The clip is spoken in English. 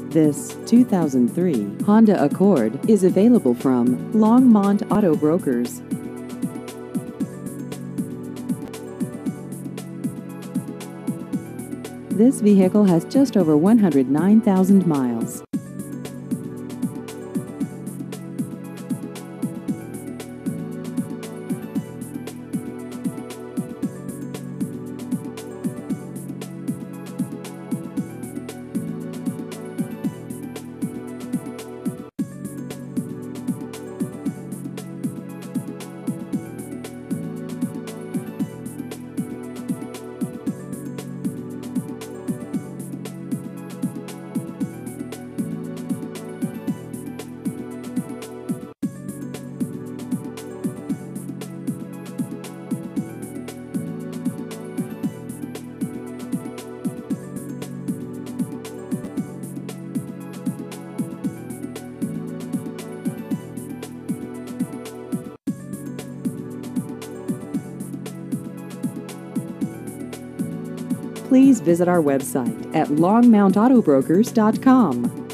This 2003 Honda Accord is available from Longmont Auto Brokers. This vehicle has just over 109,000 miles. Please visit our website at longmontautobrokers.com.